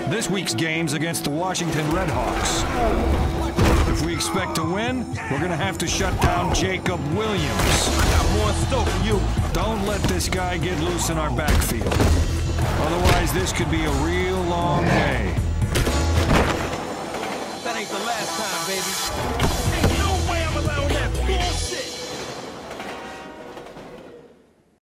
This week's game's against the Washington Redhawks. If we expect to win, we're gonna have to shut down Jacob Williams. I got more in store for you. Don't let this guy get loose in our backfield. Otherwise, this could be a real long way. That ain't the last time, baby. Ain't no way I'm allowing